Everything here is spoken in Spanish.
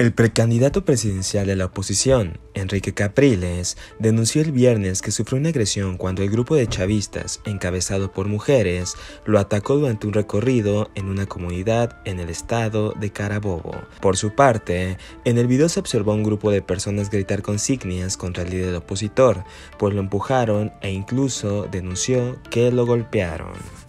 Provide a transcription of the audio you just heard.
El precandidato presidencial de la oposición, Enrique Capriles, denunció el viernes que sufrió una agresión cuando el grupo de chavistas, encabezado por mujeres, lo atacó durante un recorrido en una comunidad en el estado de Carabobo. Por su parte, en el video se observó a un grupo de personas gritar consignas contra el líder opositor, pues lo empujaron e incluso denunció que lo golpearon.